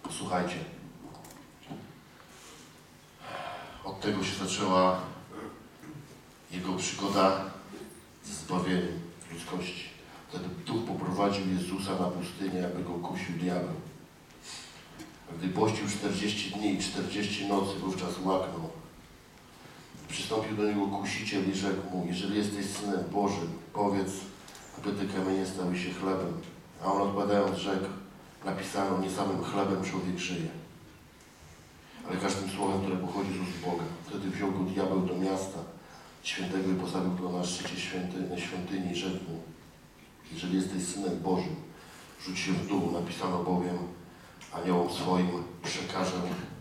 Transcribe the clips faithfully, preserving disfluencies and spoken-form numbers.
Posłuchajcie. Od tego się zaczęła jego przygoda ze zbawieniem ludzkości. Wtedy Duch poprowadził Jezusa na pustynię, aby go kusił diabeł. A gdy pościł czterdzieści dni i czterdzieści nocy, wówczas łaknął. Przystąpił do niego kusiciel i rzekł mu: jeżeli jesteś Synem Bożym, powiedz, aby te kamienie stały się chlebem. A on odpowiadając rzekł: napisano, nie samym chlebem człowiek żyje, ale każdym słowem, które pochodzi z ust Boga. Wtedy wziął go diabeł do miasta świętego i postawił go na szczycie świątyni, świątyni i rzekł mu: jeżeli jesteś Synem Bożym, rzuć się w dół, napisano bowiem, aniołom swoim przekażę,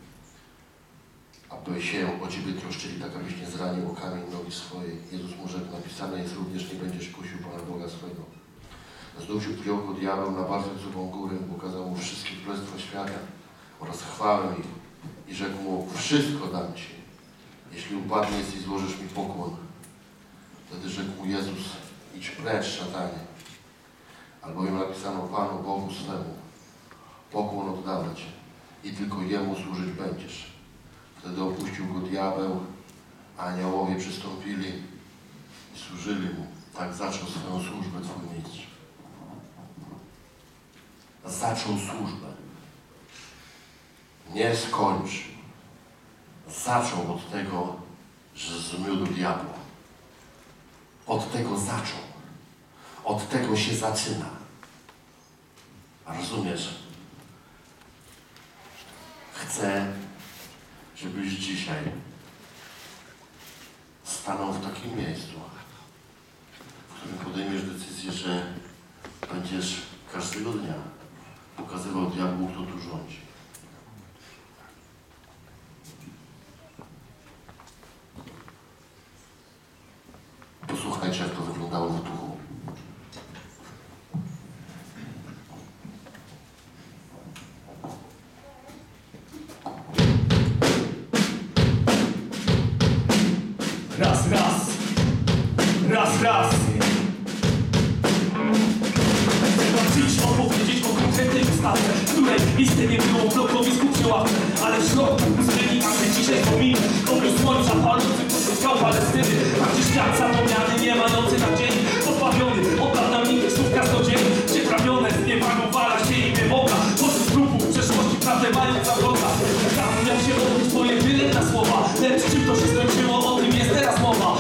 aby się o Ciebie troszczyli, tak abyś nie zranił o kamień nogi swojej. Jezus mu rzekł: napisane jest również, nie będziesz kusił Pana Boga swego. Znów się wziął go diabeł na bardzo wysoką górę, pokazał mu wszystkie królestwa świata oraz chwałę ich i rzekł mu: wszystko dam Ci, jeśli upadniesz i złożysz mi pokłon. Wtedy rzekł mu Jezus: idź precz, szatanie, albowiem napisano Panu Bogu swemu pokłon oddawać i tylko Jemu służyć będziesz. Wtedy opuścił go diabeł, a aniołowie przystąpili i służyli mu. Tak zaczął swoją służbę Twój mistrz. Zaczął służbę. Nie skończył. Zaczął od tego, że zmiódł diabła. Od tego zaczął. Od tego się zaczyna. Rozumiesz? Chcę, żebyś dzisiaj stanął w takim miejscu, w którym podejmiesz decyzję, że będziesz każdego dnia pokazywał diabłu, kto tu rządzi. Posłuchajcie, jak to wyglądało w duchu. Raz, raz, raz, raz. Chcę wam dziś opowiedzieć o konkretnej ustawie, której listy nie było w blokowisku przy ławce, ale w środku pustyni, a my dzisiaj pomimo obróz słońca palący pośród skał Palestyny, a gdzie świat zapomniany, nie mający nadziei, pozbawiony od lat namiętnych słów kaznodziei, gdzie trawione z niewagą wala się i wymoga, pośród trupów przeszłości prawdę mając za wroga. Tam miał się odbyć pojedynek na słowa, lecz czym to się skończyło, o tym jest teraz mowa.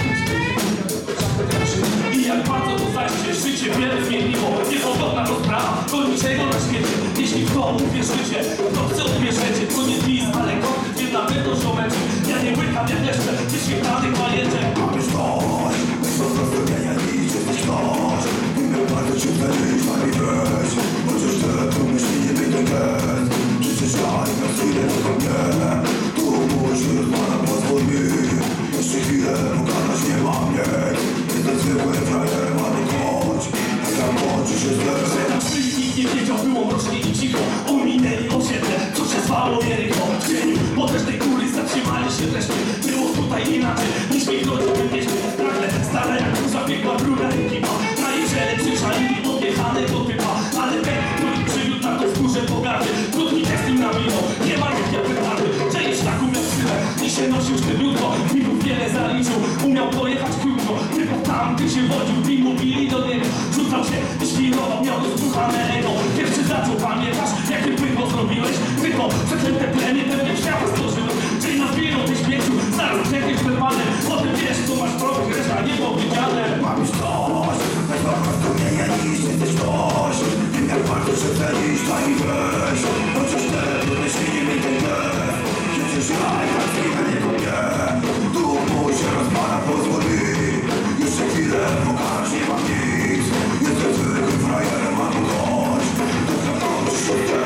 I jak bardzo to zajście, życie wiele zmieniło. Niepodobna rozprawa do niczego na świecie. Jeśli w to uwierzycie, to chcę odbierzecie. To nie list, ale konkret, jedna pewność o meczu. Ja nie łykam jak jeszcze wyświetlanych bajeczek. Mamy coś, my po prostu nie ja nic, jesteś ktoś. Umiem bardzo cię zalić, nami weź. Chociaż tyle pomyśli, nie będę gest. Przecież ja nie na chwilę tylko mnie. Tu musi od Pana pozwól mi. Jeszcze chwilę, pokazać nie mam mnie. Jestem zwykłym frajerem, ale chodź. A tam kończy się źle. Że na szyi nikt nie wiedział, było mrocznie i cicho. Ominęli osiedle, co się zwało Jericho. W cieniu potężnej góry zatrzymali się wreszcie. Było tutaj inaczej niż w ich rodzimym mieście. Nagle stara jak burza biegła bruna ekipa. Na jej czele przyczaili odjechanego typa. Ale ten, który przywiódł na to skórze pogardy, krótki tekst im nawinął. Nie ma jak ja petardy. Część tak umiał tyle i się nosił sztywniutko. Minut wiele zaliczył, umiał pojechać krótko. Tylko tam, gdy się wodził, i mówili do niego. Rzucał się i świrował, miał rozbuchane ego. Pierwszy zaczął, pamiętasz, jakie pycho zrobiłeś? Tylko przeklęte plemię pewnie świata stworzyłeś. Czyli nazbierał tych śmieciu, zaraz przekryć przerwane. Potem wiesz, co masz robić, reszta nie powiedziane. Mam już coś, weź po prostu nie ja nic, jesteś ktoś. Wiem jak bardzo się cenisz, daj mi weź. Chociaż te myśli nie będę gest. Przecież ja i tak chwilę nie kupię. Tu mój się rozpada, pozwól mi. Jeszcze chwilę, pokaż, nie mam nic. Jestem zwykłym frajerem, a tu chodź. To zakończy się źle.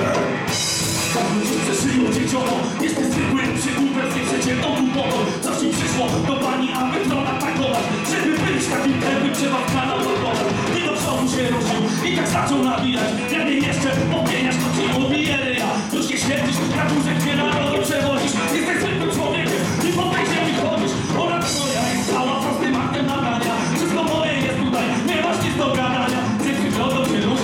Przeszyją cię cioło, jesteś zwykłym przygłupem, nie przeciętą głupotą. Co ci przyszło do pani, aby tron atakować? Żeby być takim pewnym, trzeba w kanał blokować. I do przodu się ruszył i tak zaczął nabijać. Jak mnie jeszcze odmieniasz, to ci odbije ryja. Już nie śmierdzisz, na górze dwie narody przewodzisz. Jesteś zwykłym człowiekiem i po tej ziemi chodzisz. Ona twoja jest cała prostym aktem nabrania. Wszystko moje jest tutaj, nie masz nic do gadania. Ty wiodą się ruszy.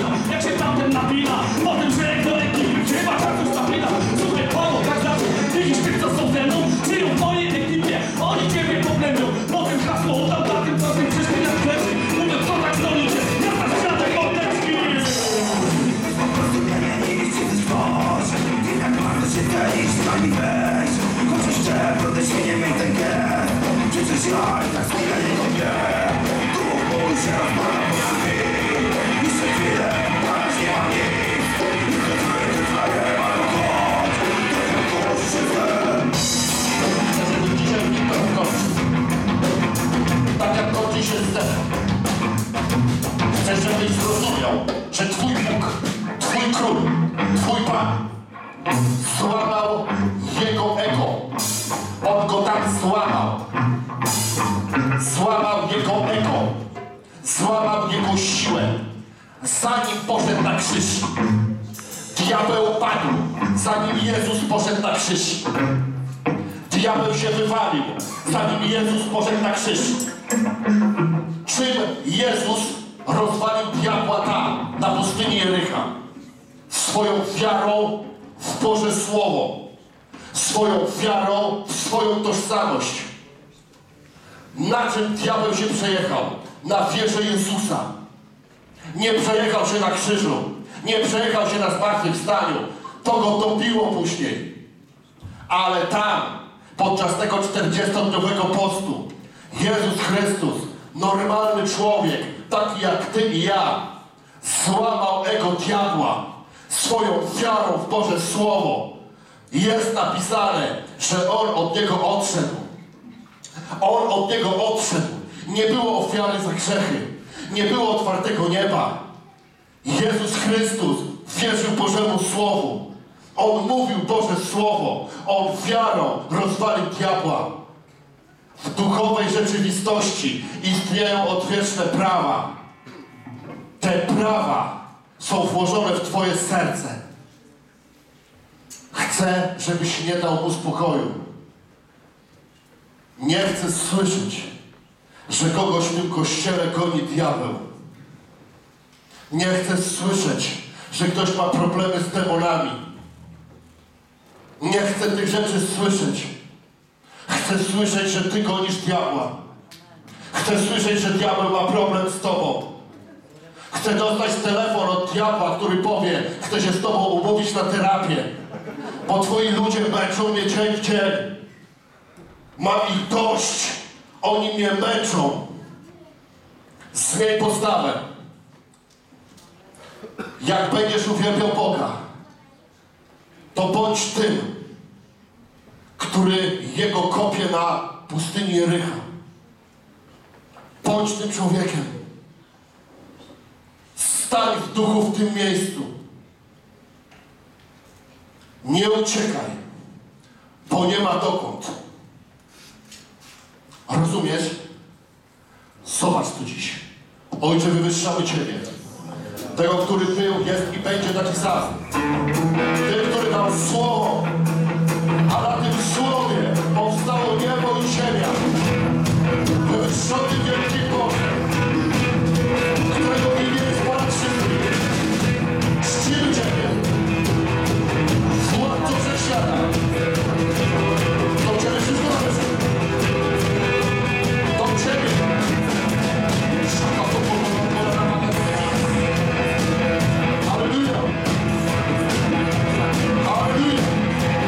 Wyśmienie mi ten gest. Przecież ja i tak zmienię jego mnie. Duch mój się rozpada po drzwi. Jeszcze chwilę, teraz nie ma nic. Tylko ty, ty twoje, ale chodź. Tak jak kogoś się złem. Chcę, żeby dzisiaj Wiktor skończył. Tak jak kończy się Stefan. Chcę, żebyś zrozumiał, że Twój Bóg, Twój Król, Twój Pan złamał jego ego. On go tak złamał. Złamał jego ego. Złamał jego siłę. Zanim poszedł na krzyż, diabeł padł. Zanim Jezus poszedł na krzyż, diabeł się wywalił. Zanim Jezus poszedł na krzyż. Czym Jezus rozwalił diabła tam, na pustyni Jericha? Swoją wiarą w Boże Słowo. Swoją wiarą w swoją tożsamość. Na czym diabeł się przejechał? Na wierze Jezusa. Nie przejechał się na krzyżu. Nie przejechał się na zmartwychwstaniu. To go dobiło później. Ale tam, podczas tego czterdziestodniowego postu, Jezus Chrystus, normalny człowiek, taki jak ty i ja, złamał ego diabła swoją wiarą w Boże Słowo. Jest napisane, że On od niego odszedł. On od niego odszedł. Nie było ofiary za grzechy. Nie było otwartego nieba. Jezus Chrystus wierzył Bożemu Słowu. On mówił Boże Słowo. On wiarą rozwalił diabła. W duchowej rzeczywistości istnieją odwieczne prawa. Te prawa są włożone w Twoje serce. Chcę, żebyś nie dał mu spokoju. Nie chcę słyszeć, że kogoś w tym kościele goni diabeł. Nie chcę słyszeć, że ktoś ma problemy z demonami. Nie chcę tych rzeczy słyszeć. Chcę słyszeć, że ty gonisz diabła. Chcę słyszeć, że diabeł ma problem z tobą. Chcę dostać telefon od diabła, który powie: chcę się z tobą umówić na terapię, bo twoi ludzie męczą mnie dzień w dzień. Mam ich dość. Oni mnie męczą. Zmień postawę. Jak będziesz uwielbiał Boga, to bądź tym, który Jego kopie na pustyni Jericha. Bądź tym człowiekiem. Stań w duchu w tym miejscu. Nie uciekaj, bo nie ma dokąd. Rozumiesz? Zobacz tu dziś. Ojcze, wywyższamy Ciebie. Tego, który był, jest i będzie taki sam. Tym, który dał słowo, a na tym słowie powstało niebo i ziemia. Wywyższony wielki Boże, którego imię jest ponad wszystkim. Czcimy Ciebie. Władco wszechświata. Do Ciebie wszystko należy. Do Ciebie. Szaka to powołana. Halleluja. Halleluja.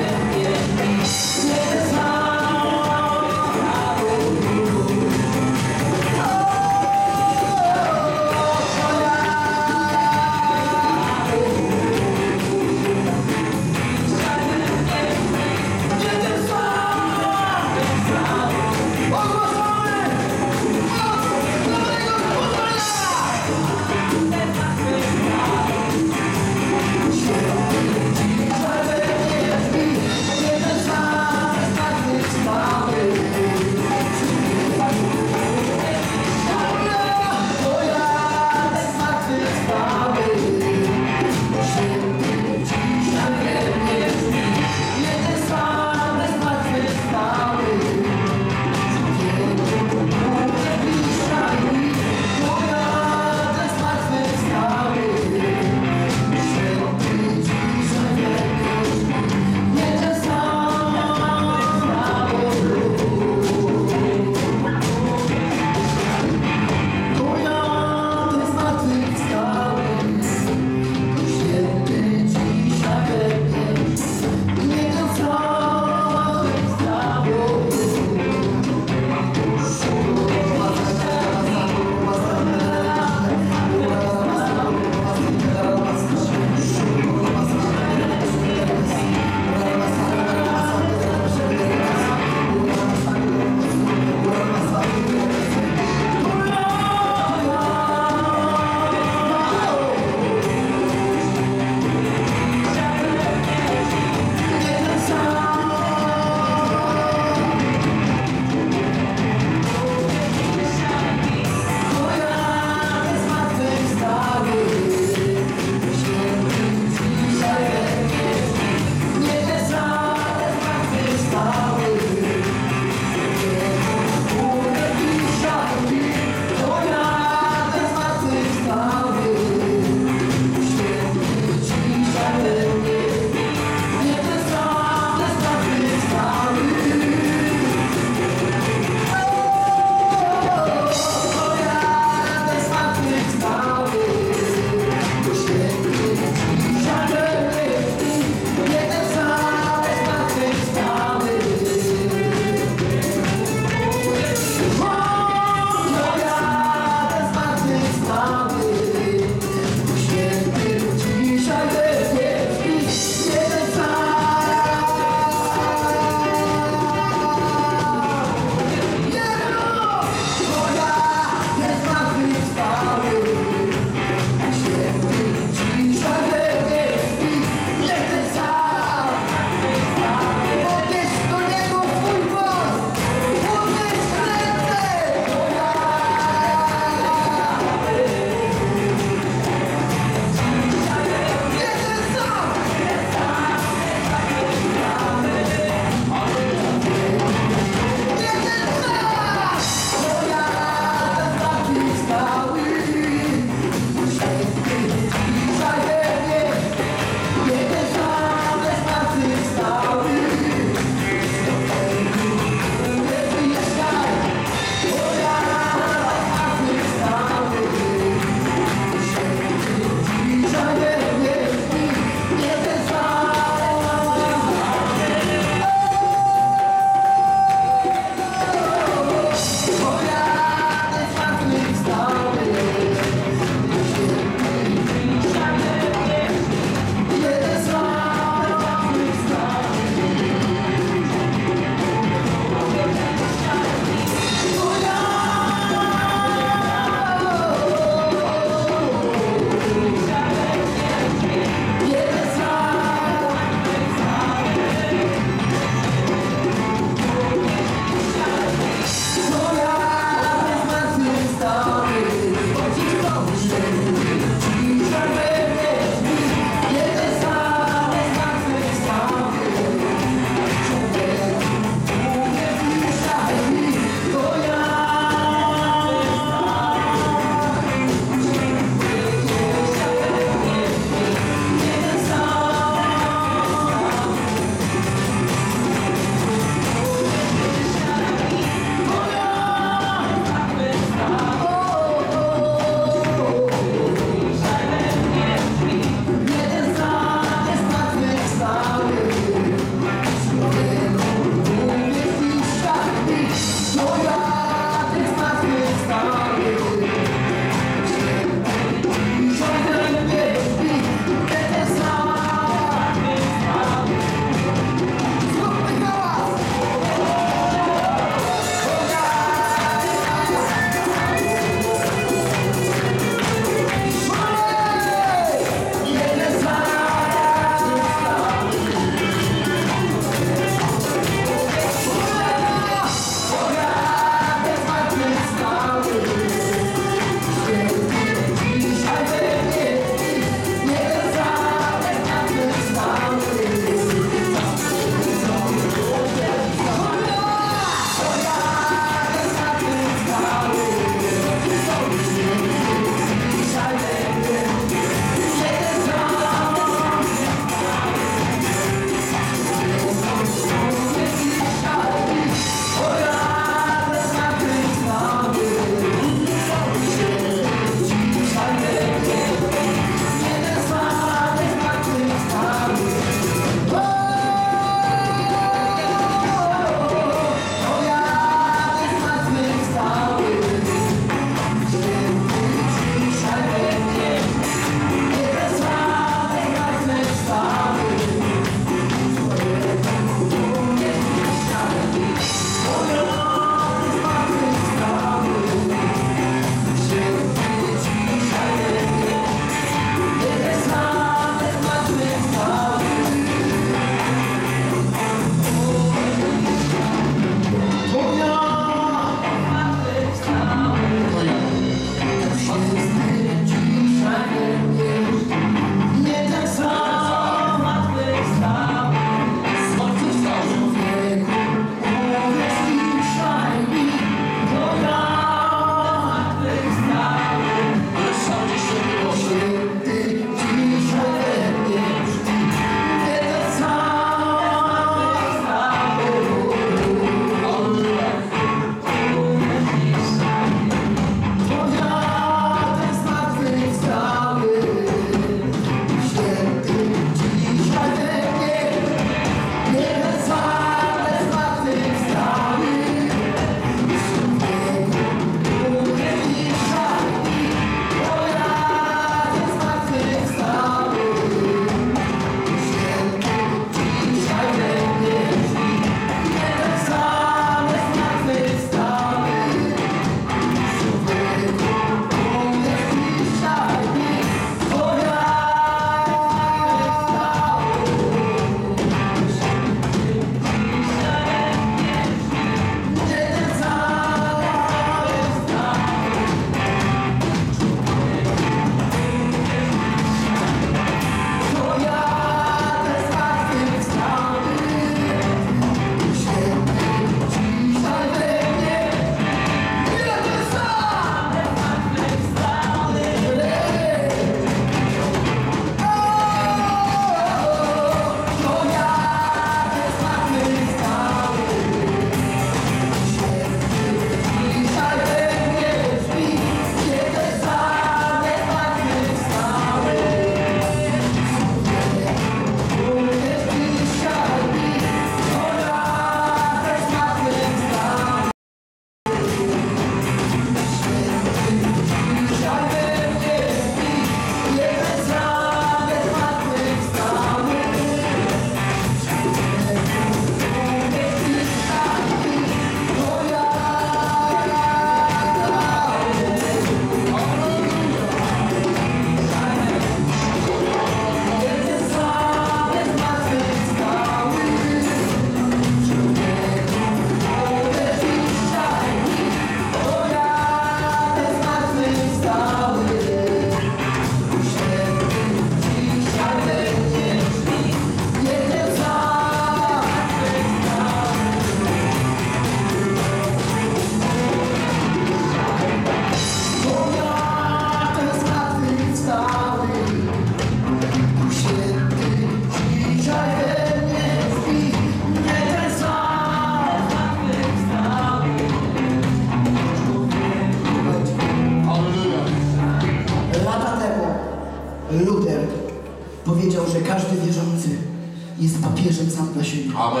każdy wierzący jest papieżem sam dla siebie. Amen.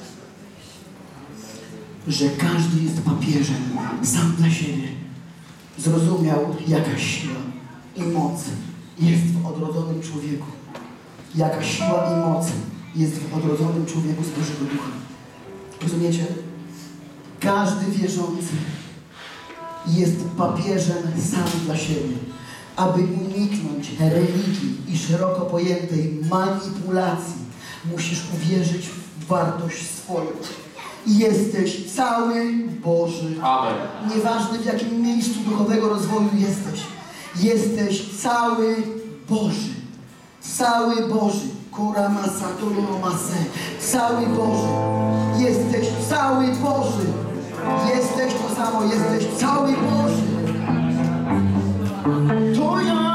Że każdy jest papieżem sam dla siebie. Zrozumiał, jaka siła i moc jest w odrodzonym człowieku. Jaka siła i moc jest w odrodzonym człowieku z Bożego Ducha. Rozumiecie? Każdy wierzący jest papieżem sam dla siebie. Aby uniknąć religii i szeroko pojętej manipulacji, musisz uwierzyć w wartość swoją. I jesteś cały Boży. Amen. Nieważne w jakim miejscu duchowego rozwoju jesteś. Jesteś cały Boży. Cały Boży. Kura masa, tolo masę. Cały Boży. Jesteś cały Boży. Jesteś to samo. Jesteś cały Boży. To ja.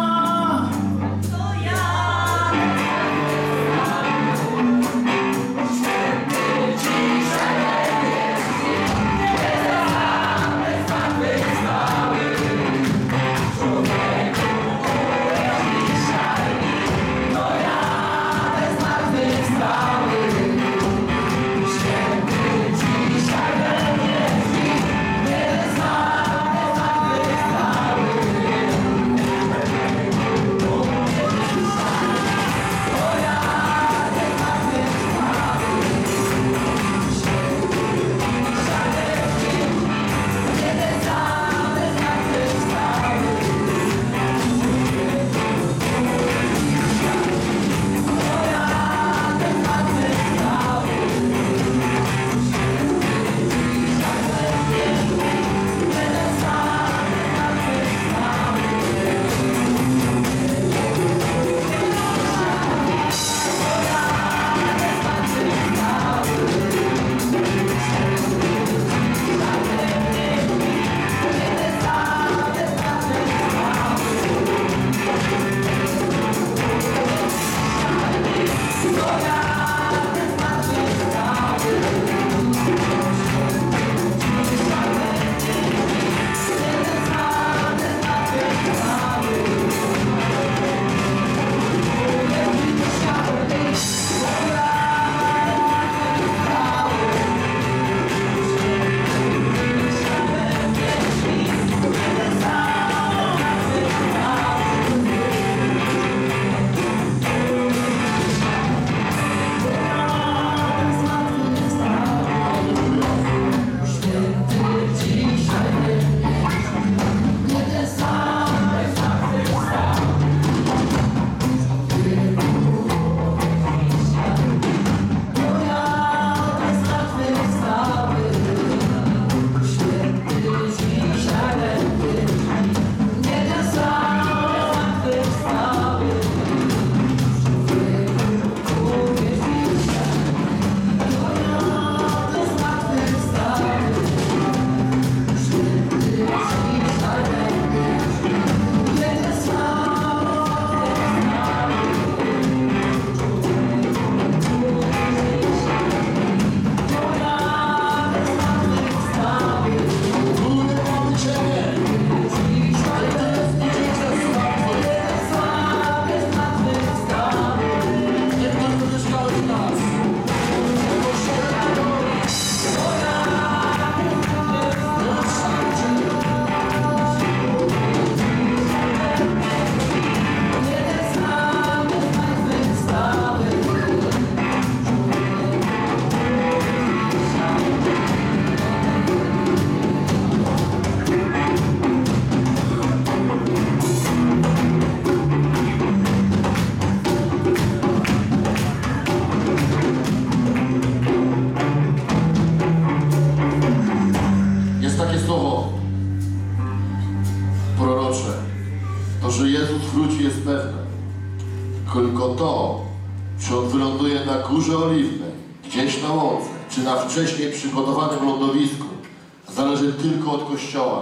Tylko to, czy on wyląduje na Górze Oliwnej, gdzieś na łące, czy na wcześniej przygotowanym lądowisku, zależy tylko od Kościoła.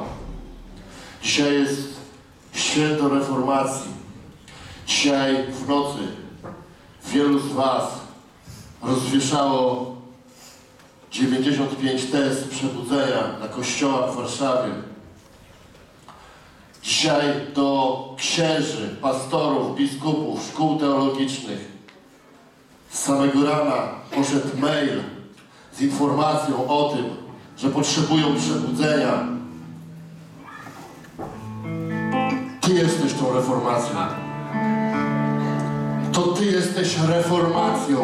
Dzisiaj jest święto reformacji. Dzisiaj w nocy wielu z was rozwieszało dziewięćdziesiąt pięć tez przebudzenia na kościołach w Warszawie. Dzisiaj do księży, pastorów, biskupów, szkół teologicznych Z samego rana poszedł mail z informacją o tym, że potrzebują przebudzenia. Ty jesteś tą reformacją. To ty jesteś reformacją.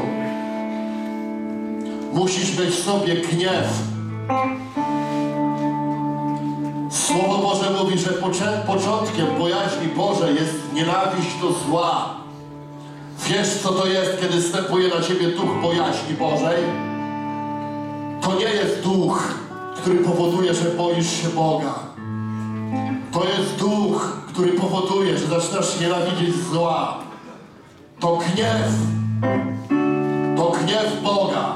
Musisz mieć w sobie gniew. Słowo Boże mówi, że poczę- początkiem bojaźni Bożej jest nienawiść do zła. Wiesz, co to jest, kiedy wstępuje na ciebie duch bojaźni Bożej? To nie jest duch, który powoduje, że boisz się Boga. To jest duch, który powoduje, że zaczynasz nienawidzieć zła. To gniew. To gniew Boga.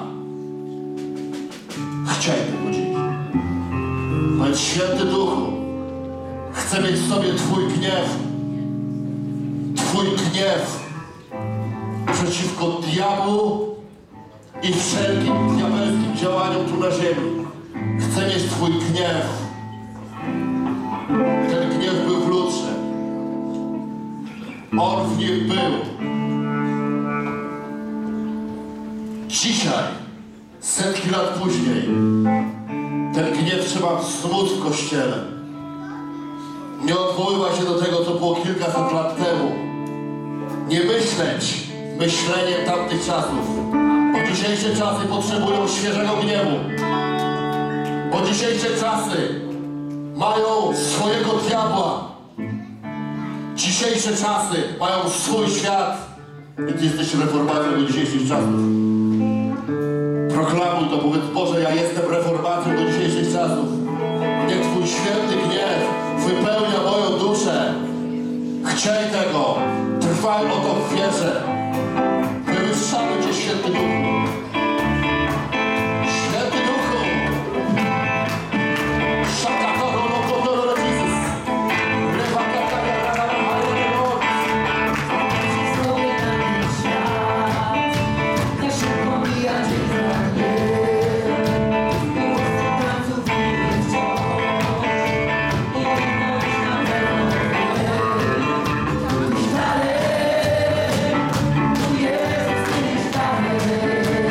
Chciej tego dziś. Powiedz: Święty Duchu, chcę mieć w sobie Twój gniew. Twój gniew przeciwko diabłu i wszelkim diabelskim działaniom tu na ziemi. Chcę mieć Twój gniew. Ten gniew był w lutrze. On w nim był. Dzisiaj, setki lat później, ten gniew trzeba wzmóc w Kościele. Nie odwoływać się do tego, co było kilkaset lat temu. Nie myśleć myśleniem tamtych czasów. Bo dzisiejsze czasy potrzebują świeżego gniewu. Bo dzisiejsze czasy mają swojego diabła. Dzisiejsze czasy mają swój świat. I ty jesteś reformacją do dzisiejszych czasów. Proklamuj to, powiedz: Boże, ja jestem reformacją do dzisiejszych czasów. Niech Twój święty gniew wypełnia moją duszę. Chciej tego. Trwaj o to w wierze. Wywyższamy Cię, Święty Duchu. Święty Duchu. Dalej, tu jest, ty dalej.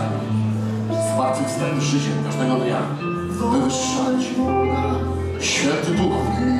Zmartwychwstanie życie każdego dnia. Wywyższać. Święty Duch.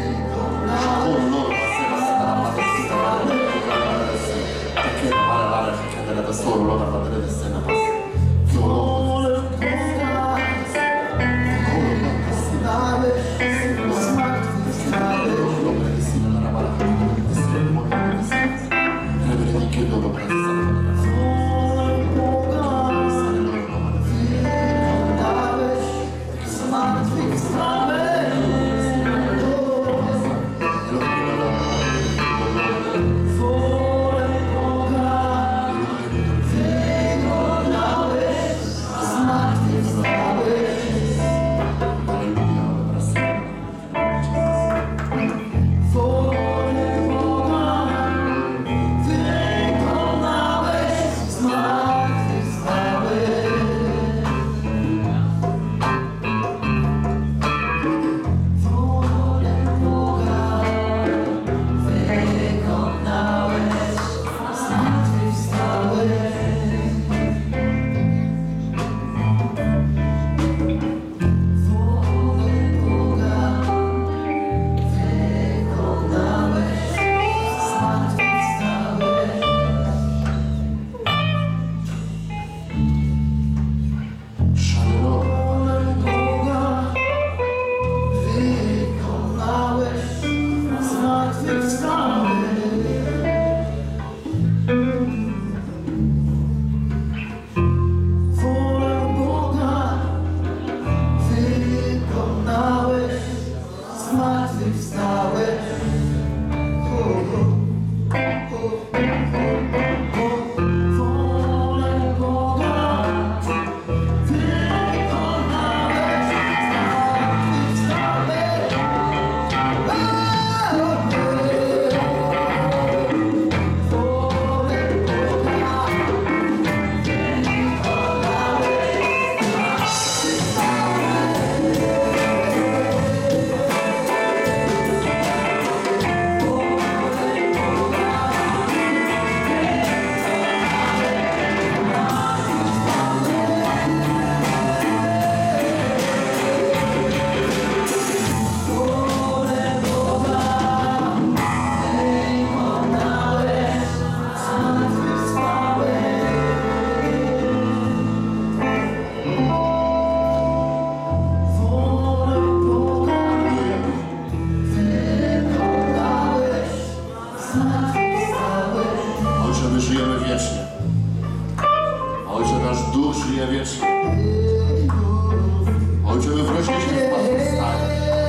Ojcze, my wrośnie się w zmartwychwstanie.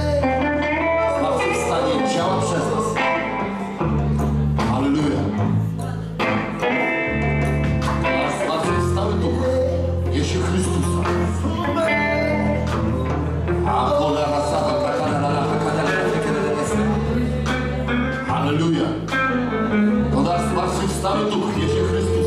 Zmartwychwstanie działa przez nas. Halleluja. A zmartwychwstały Duch niesie Chrystusa. A cholera sama prakarala Halleluja. To nasz zmartwychwstały Duch niesie Chrystusa.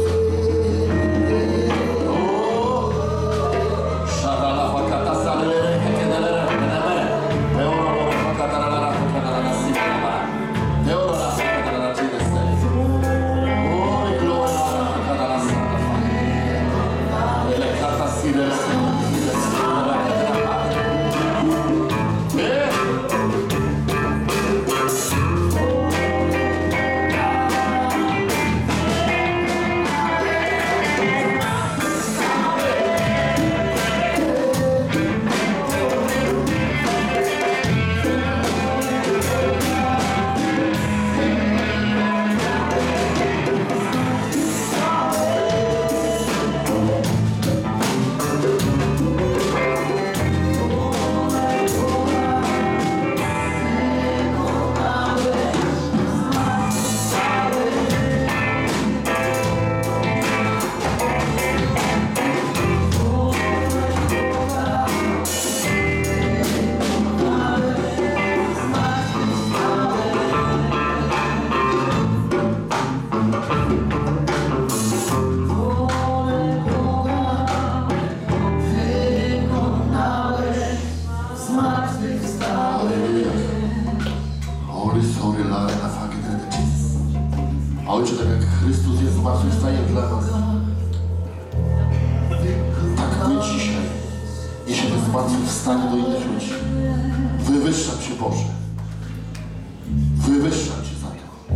Ojcze, tak jak Chrystus jest zmartwychwstaniem dla nas, nawet dzisiaj niesie te zmartwychwstanie do innych ludzi. Wywyższam Cię, Boże. Wywyższam Cię za to,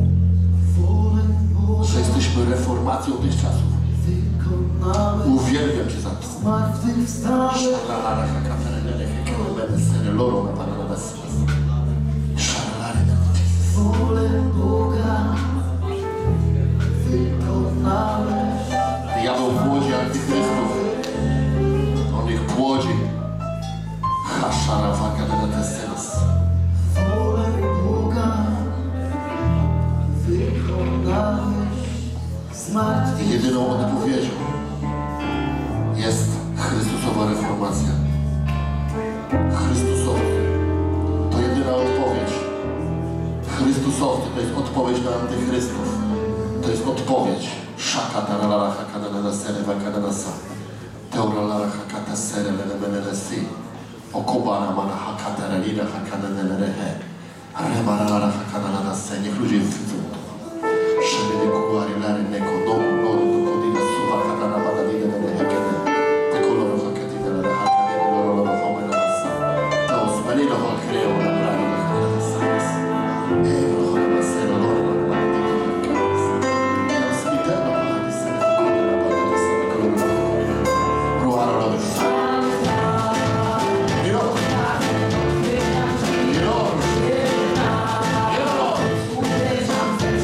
że jesteśmy reformacją tych czasów. Uwielbiam Cię za to. Diabeł płodzi antychrystów. On ich płodzi. Haszara waka na tesenas. I jedyną odpowiedzią jest Chrystusowa reformacja. Chrystusowcy to jedyna odpowiedź. Chrystusowcy to jest odpowiedź na antychrystów. To jest odpowiedź. Szaka taralala hakana na sere wakana nasa. Teoralala hakata sere lenemenenesi. Okobana mana hakata ralina hakana nenerehe. Remarala hakana na se. Niech ludzie widzą to. Szemedy kuary lary neko domu loru do kodina suwa hakana bada dina nenehekene. Te koloro hakati dele hakati loro loro home na nasa. Teos melino hakreo na prawo na hakana nasa. Ebro home sero loro na bada dina hakana nasa. Teos miteno hakati sere hakana na bada nasa. Koloro loro. Ruara loro. Miro. Miro. Miro.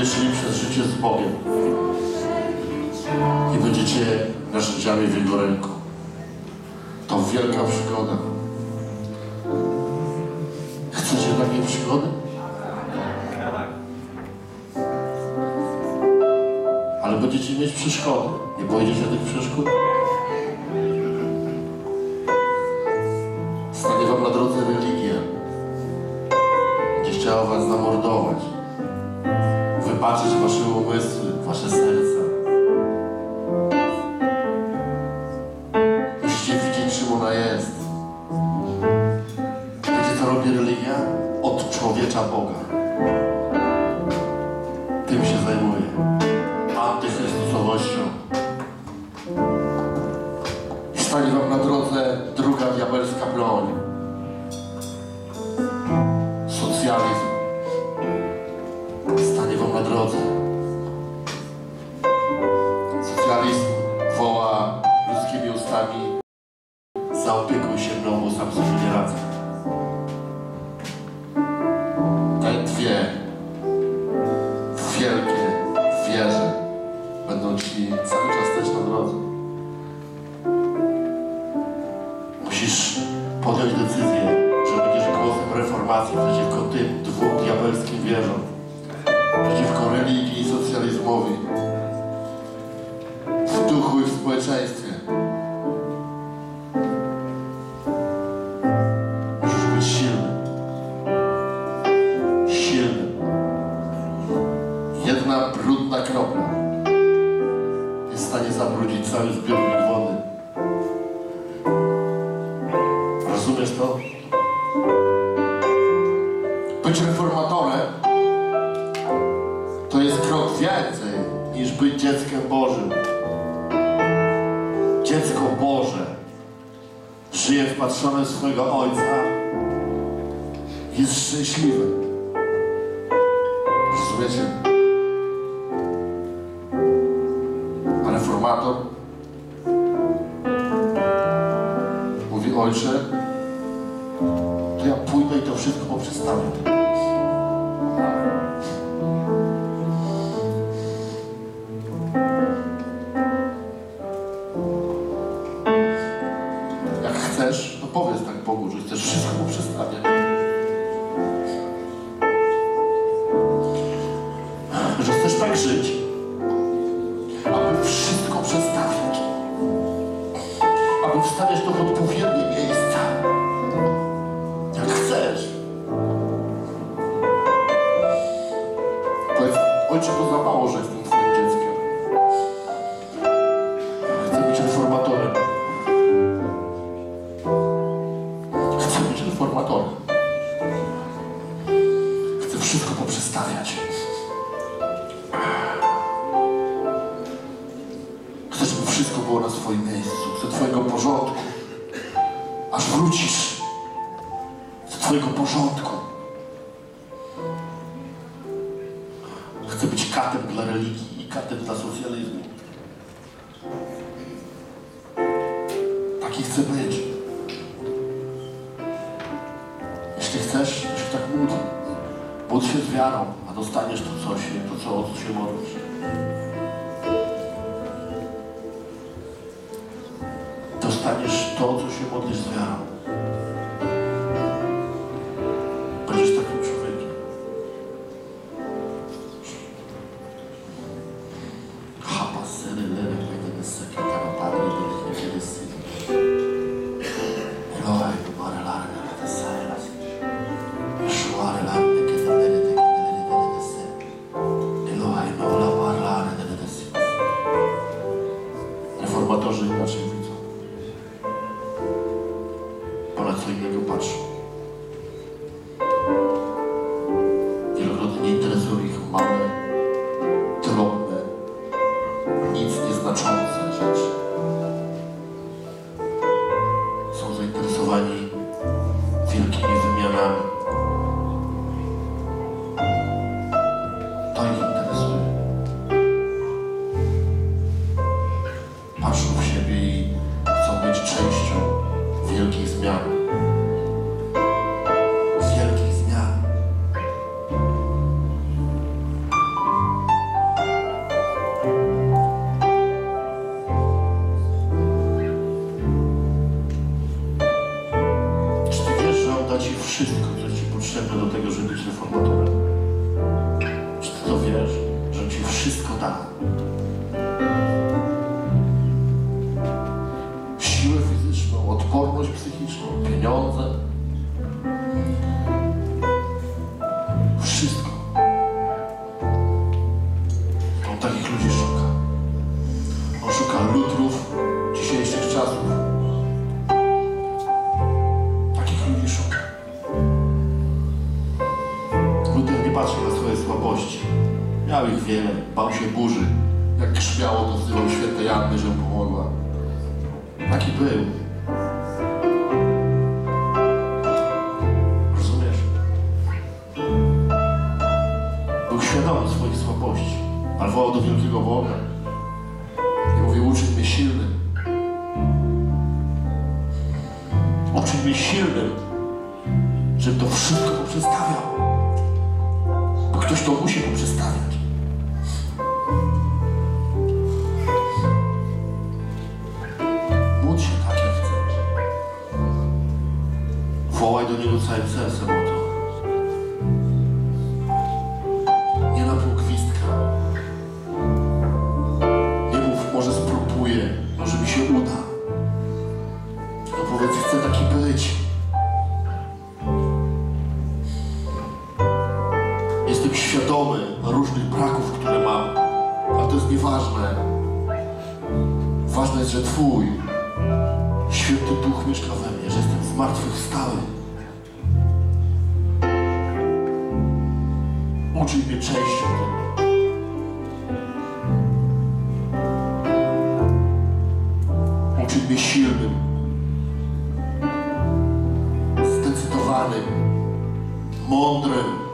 będziecie szli przez życie z Bogiem i będziecie narzędziami w Jego ręku. To wielka przygoda. Chcecie takiej przygody? Ale będziecie mieć przeszkody. Nie boicie się tych przeszkód? Stanie wam na drodze religia. Będzie chciała was zamordować. Wybaczyć wasze umysły, wasze serca. Musicie widzieć, czym ona jest. Wiecie, co robi religia? Odczłowiecza Boga. Tym się zajmuje. Antychrystusowością. I stanie wam na drodze druga diabelska broń. Socjalizm. Stanie wam na drodze. Socjalizm woła ludzkimi ustami: zaopiekuj się mną, bo sam sobie nie radzę. Te dwie wielkie wieże będą ci cały czas też na drodze. Musisz podjąć decyzję, że będziesz głosem reformacji przeciwko tym dwóm diabelskim wieżom. Przeciwko religii i socjalizmowi. W duchu i w społeczeństwie. Musisz być silny. Silny. Jedna brudna kropla jest w stanie zabrudzić cały zbiornik wody. Rozumiesz to? Być reformatorem to jest krok więcej niż być dzieckiem Bożym. Dziecko Boże żyje wpatrzone w swojego Ojca, jest szczęśliwy. Rozumiecie? A reformator mówi: Ojcze, to ja pójdę i to wszystko poprzestawię. Jak chcesz, to powiedz tak Bogu, że chcesz wszystko poprzestawiać. Że chcesz tak żyć, aby wszystko przestawiać. Aby wstawiać to w odpowiednie miejsca. Jak chcesz. Powiedz: Ojcze, to za mało, że jestem twoim dzieckiem. Chcę być reformatorem. Chcę być reformatorem. Chcę wszystko poprzestawiać. Chcę, żeby wszystko było na swoim miejscu. Chcę twojego porządku. Aż wrócisz. Chcę twojego porządku. Chcę być katem dla religii i katem dla socjalizmu. Taki chcę być. Jeśli chcesz, to się tak módl. Módl się z wiarą, a dostaniesz to coś, to co, o co się modlisz. Dostaniesz to, co się modlisz z wiarą. Będziesz takim człowiekiem. Chapa, sery, lery, będę sekretara, padły, będę kiedy syn. Elohaj, to parę larny, ale to sajlas. Szłary larny, kiedy lery, kiedy lery, kiedy syn. Elohaj, no la parę larny, kiedy syn. Reformatorzy inaczej widzą. Ponad co innego patrzą. Wielokrotnie nie interesują ich małe, drobne, nic nieznaczące rzeczy. Są zainteresowani wielkimi wymianami. To ich interesuje. Patrzą w siebie i chcą być częścią wielkich zmian. Wielkich zmian. to wiesz, że ci wszystko da. Siłę fizyczną, odporność psychiczną, pieniądze. Wszystko. On takich ludzi szuka. On szuka lutrów dzisiejszych czasów. Takich ludzi szuka. Luther nie patrzył na swoje słabości. Miał ich wiele, bał się burzy. Jak grzmiało, to wzywał świętej Anny, że mu pomogła. Taki był. Rozumiesz? Był świadomy swoich słabości, ale wołał do wielkiego Boga. I mówił, uczyń mnie silnym. Uczyń mnie silnym, żebym to wszystko poprzestawiał. Bo ktoś to musi poprzestawiać. Módl się tak, jak chcesz. Wołaj do Niego całym sercem o to. Nie na pół gwizdka. Nie mów, może spróbuję, może mi się uda. No powiedz, chcę taki być. Jestem świadomy różnych braków, które mam, ale to jest nieważne. Ważne jest, że Twój Święty Duch mieszka we mnie, że jestem zmartwychwstały. Uczyń mnie częścią tego. Uczyń mnie silnym, zdecydowanym, mądrym.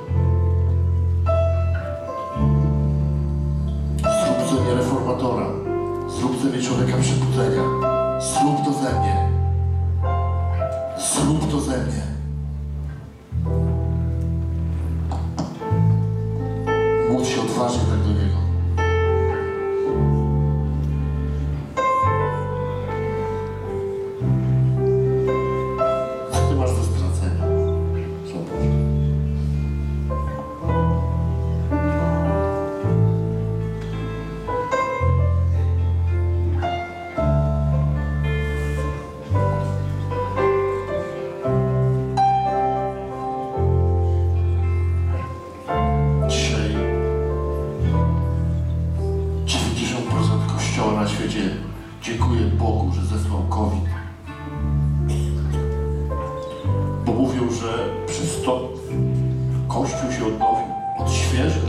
Zrób ze mnie reformatora. Zrób ze mnie człowieka przebudzenia. Zrób to ze mnie. Zrób to ze mnie. Módl się odważnie tak do Niego. Co Ty masz do stracenia? Zobacz. Dzisiaj dziewięćdziesiąt procent kościoła na świecie dziękuję Bogu, że zesłał COVID. Bo mówią, że przez to Kościół się odnowił, odświeżył.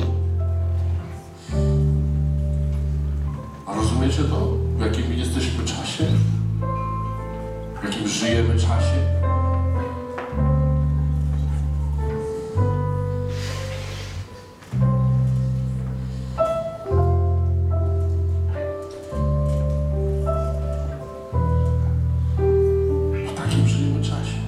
A rozumiecie to? W jakim jesteśmy czasie? W jakim żyjemy czasie? W takim żyjemy czasie.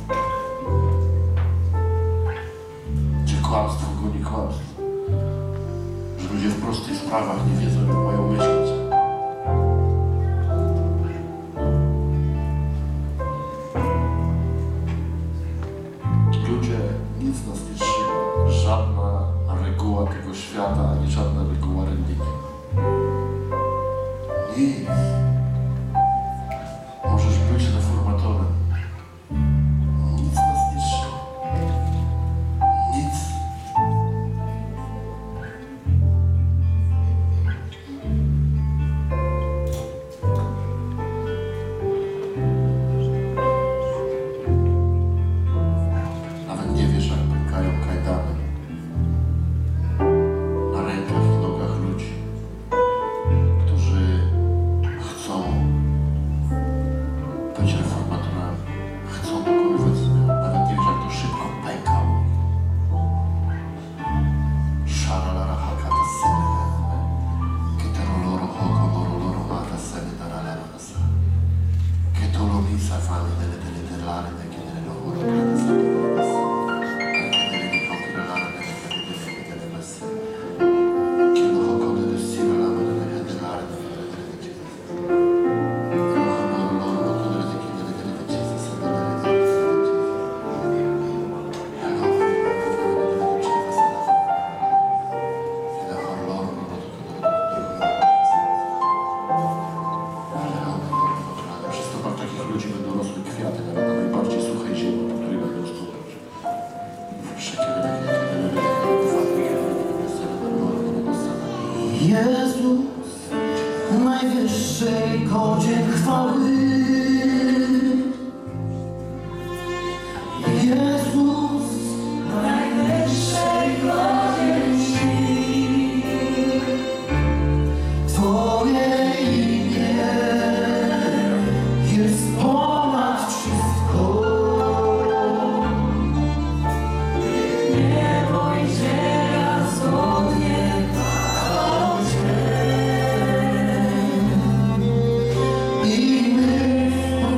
Gdzie kłamstwo goni kłamstwo. Że ludzie w prostych sprawach nie wiedzą, jak mają myśleć. Ludzie, nic nas nie trzyma. Żadna reguła tego świata, ani żadna reguła religii. Nic. Możesz być reformatorem. Nic nas nie trzyma. Nic. Nawet nie wiesz, jak pękają kajdany na rękach i nogach ludzi, którzy Jezus, najwyższej godzien chwały. Jezus, najwyższej godzien czci. Twoje imię jest ponad wszystko. Niebo i ziemia zgodnie chwalą Cię. I my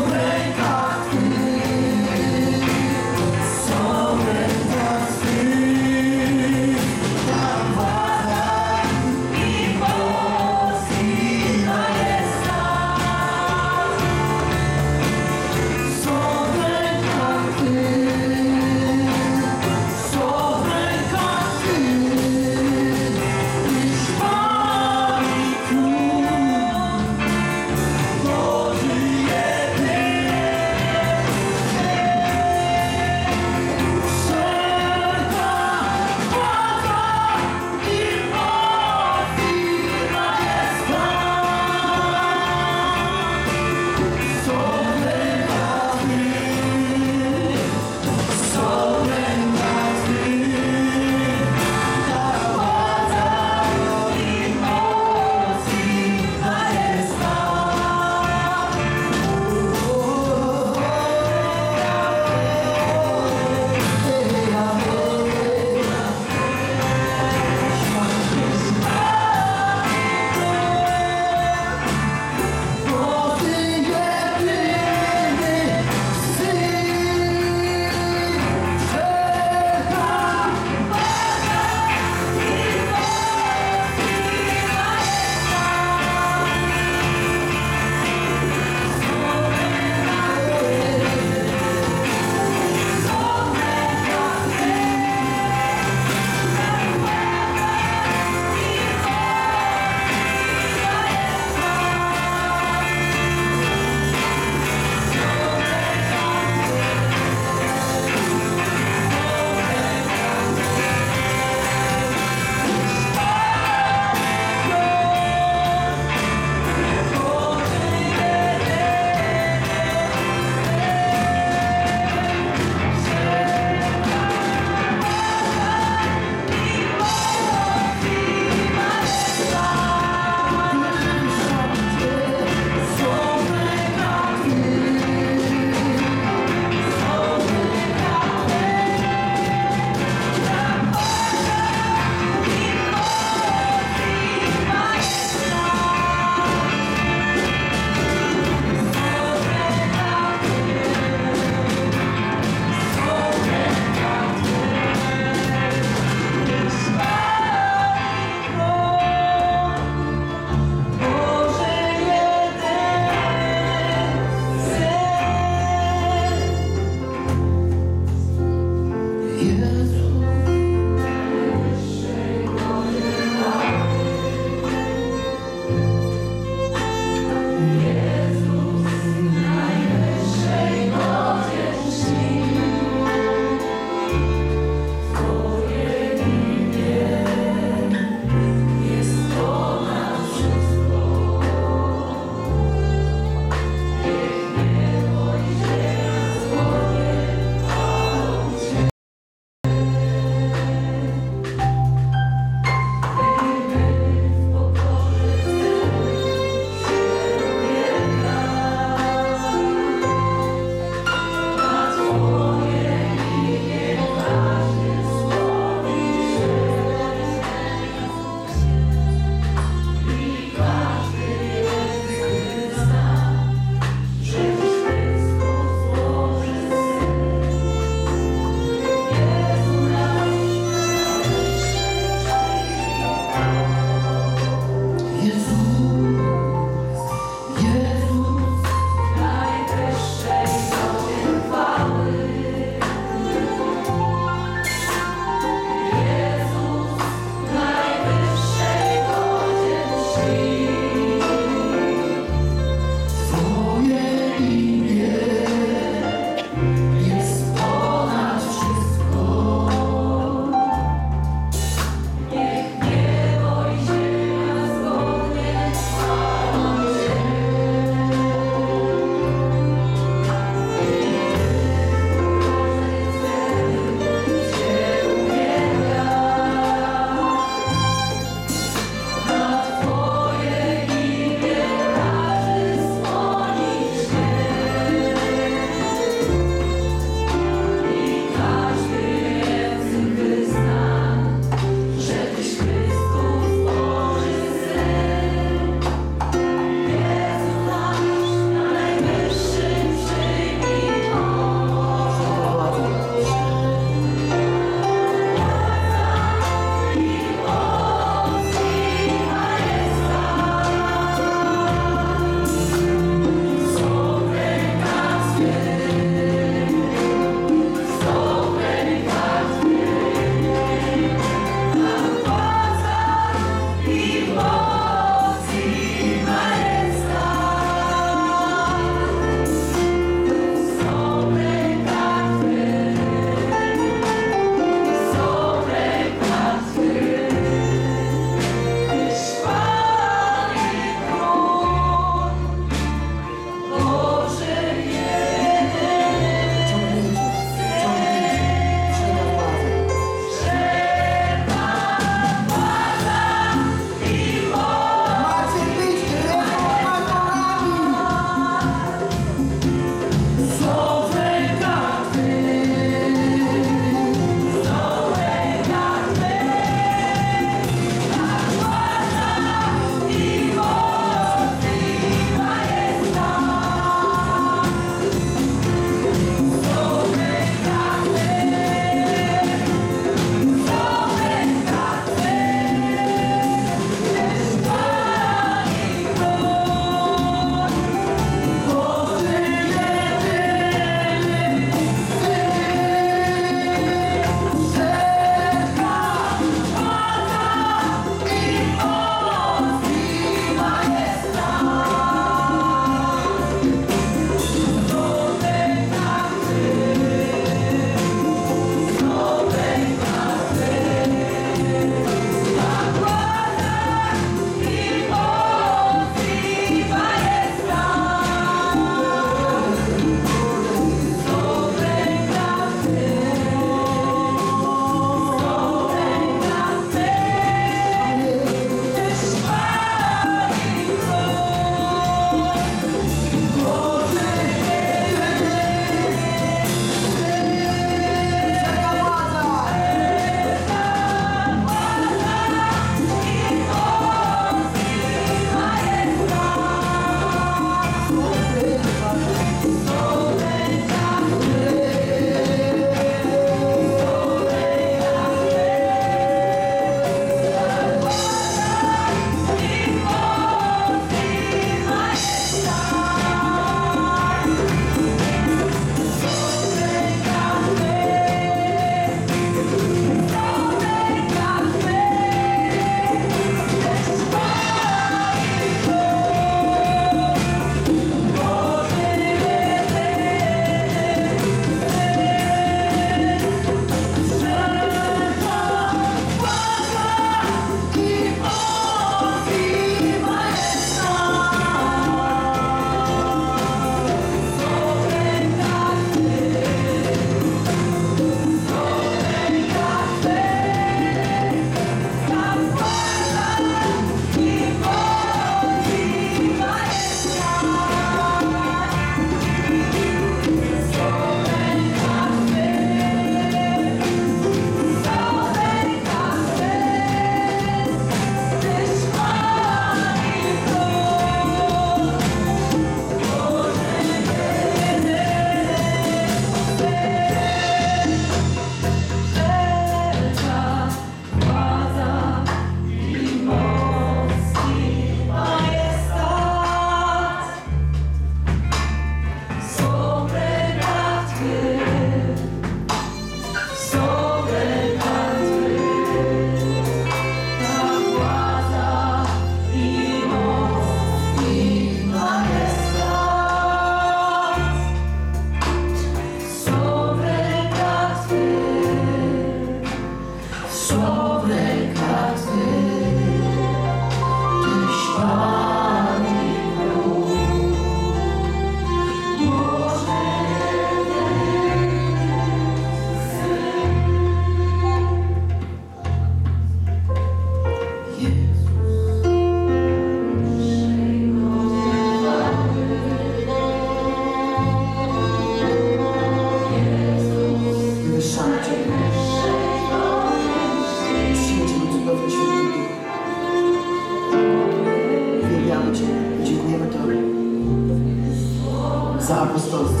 za apostolstwo.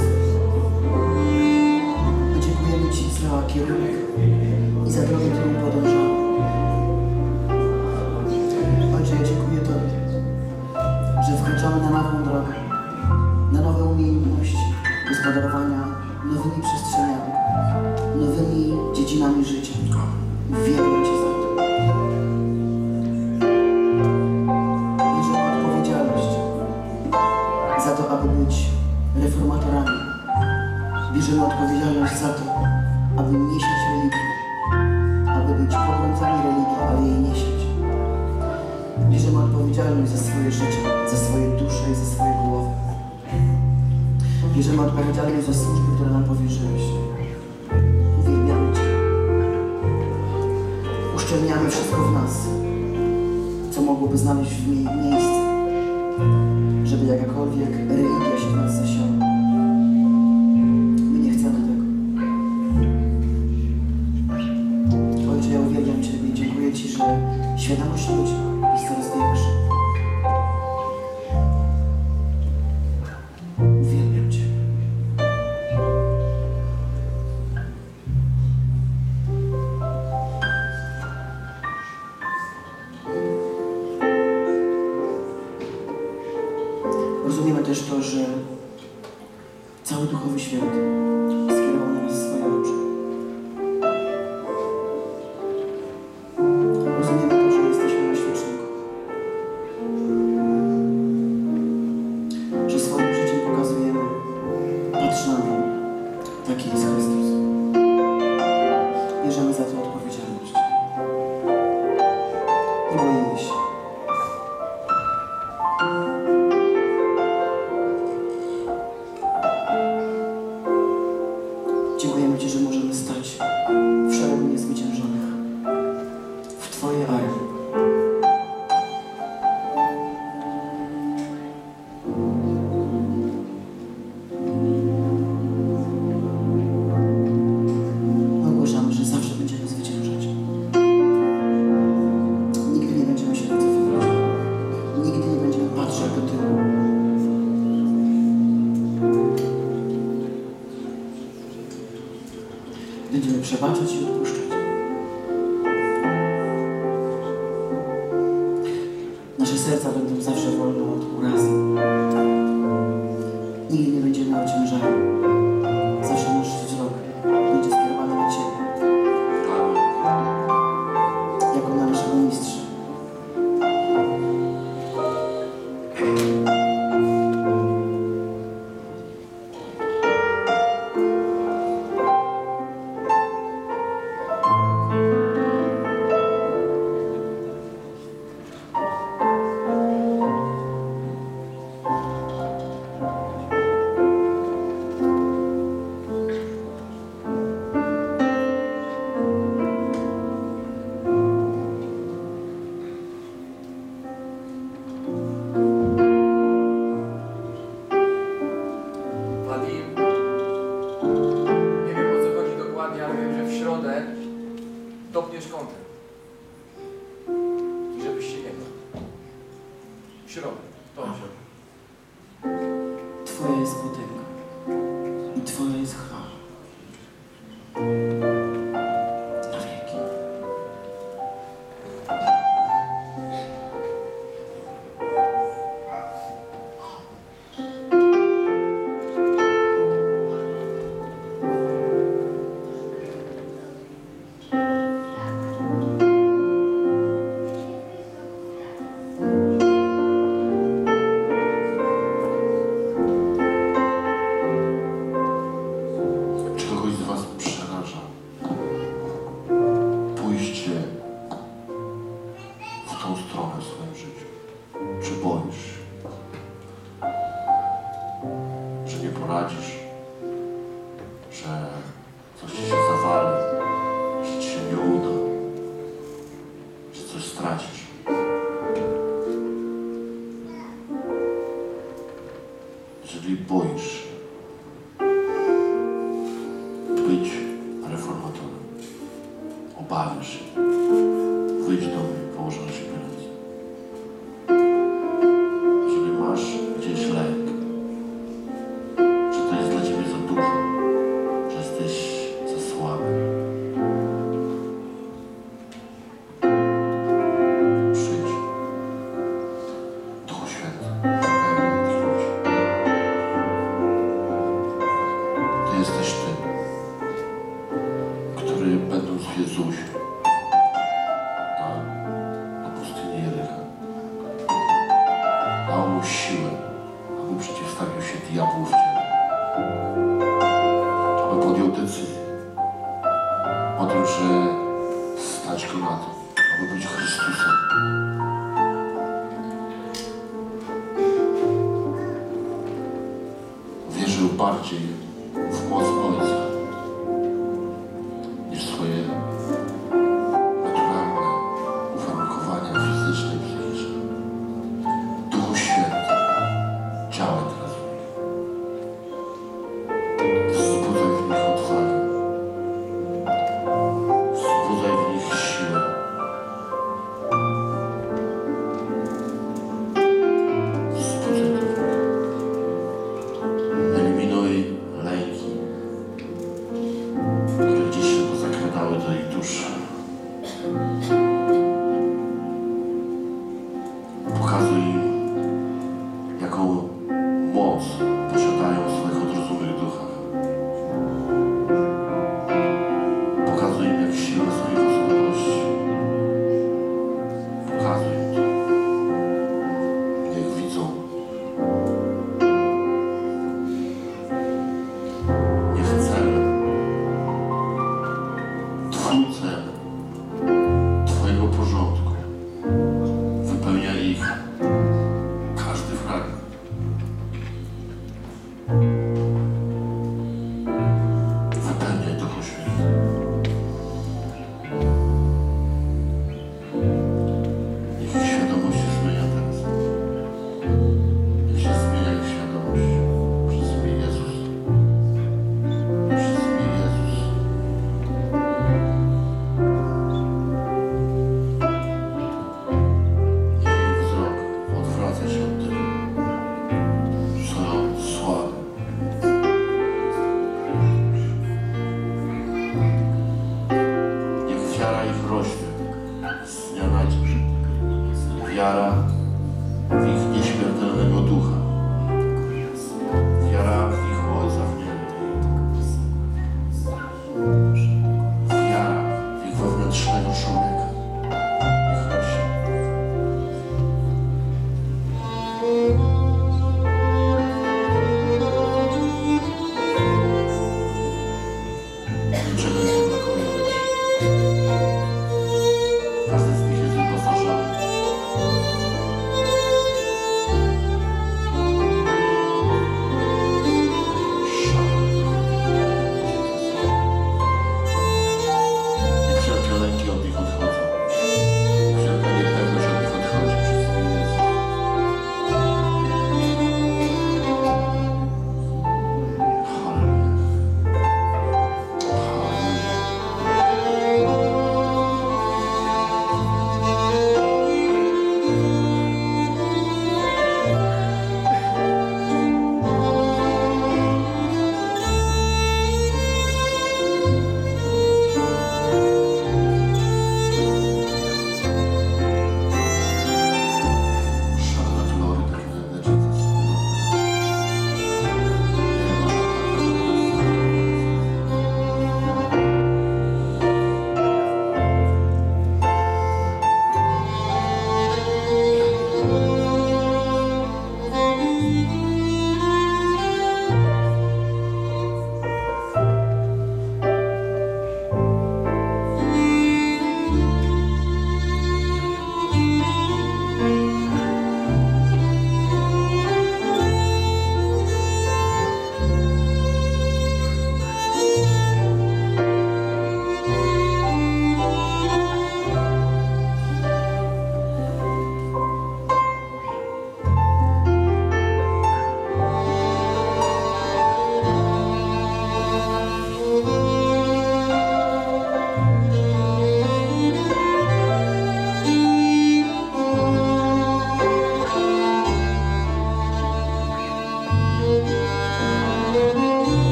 My dziękujemy Ci za kierunek i za drogę, którą podążamy. Ojcze, ja dziękuję Tobie, że wkraczamy na nową drogę, na nowe umiejętności gospodarowania nowymi przestrzeniami, nowymi dziedzinami życia. Uwielbiam Cię za to. Bierzemy odpowiedzialność za to, aby być reformatorami. Bierzemy odpowiedzialność za to, aby niesieć religię, aby być pogromcami religii, ale jej niesieć. Bierzemy odpowiedzialność za swoje życie, za swoje dusze i za swoje głowy. Bierzemy odpowiedzialność za służby, które nam powierzyłeś. Uwielbiamy Cię. Uszczelniamy wszystko w nas, co mogłoby znaleźć w mie miejsce, żeby jakakolwiek religia się w nas zasiała. My nie chcemy tego. Ojcze, ja uwielbiam Ciebie i dziękuję Ci, że świadomość ludzi jest coraz większa. Uwielbiam Cię. Rozumiemy też to, że cały Duchowy Świat skierował na nas swoje oczy. Rozumiemy to, że jesteśmy na świeczniku. Że swoim życiem pokazujemy, patrz na mnie, taki jest Chrystus. Bierzemy za to odpowiedzialność. Nie boimy się. Dziękujemy Ci, że możemy stać w szeregu niezwyciężonych, w Twojej armii. Ogłaszamy, że zawsze będziemy zwyciężać. Nigdy nie będziemy się wycofywać. Nigdy nie będziemy patrzeć do tyłu. Będziemy przebaczać i odpuszczać. Nasze serca będą zawsze wolne od urazy. Nigdy nie będziemy ociężali. Zawsze nasz wzrok będzie skierowany na Ciebie, jako na naszego mistrza. Wadim, nie wiem, o co chodzi dokładnie, ale wiem, że w środę dopniesz kątem. I żebyś się nie bał. W środę, to w środę. Twoja jest potęga i Twoja jest chwała. Na wieki. Czy kogoś z Was przeraża pójście w tą stronę w swoim życiu? Czy boisz się, że nie poradzisz, że coś Ci się zawali, że Ci się nie uda, że coś stracisz? Jeżeli boisz się być reformatorem, obawiasz się, wyjdź do mnie, położę na siebie ręce. Jeżeli masz gdzieś lęk, dał mu siłę, aby przeciwstawił się diabłu w ciele. Aby podjął decyzję o tym, że stać go na to, aby być Chrystusem. Wierzył bardziej w moc Ojca niż swoje naturalne uwarunkowania fizyczne i psychiczne. Duchu Święty, działaj teraz w nich. Wzbudzaj w nich odwagę. Wzbudzaj w nich siłę. Wzbudzaj to w nich. Eliminuj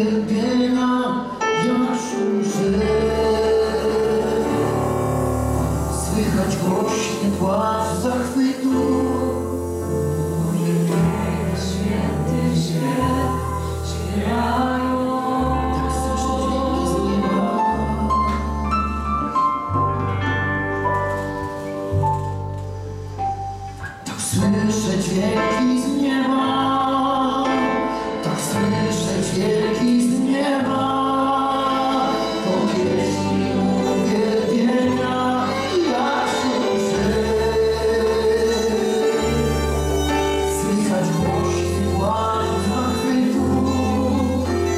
uwielbienia, jak szum rzek. Słychać głośny płacz zachwytu. Święty śpiew śpiewają. Tak słyszę dźwięki z nieba. Tak słyszę dźwięki z nieba. Tak słyszę dźwięki z nieba. To pieśni uwielbienia, jak szum rzek. Słychać głośny płacz zachwytu.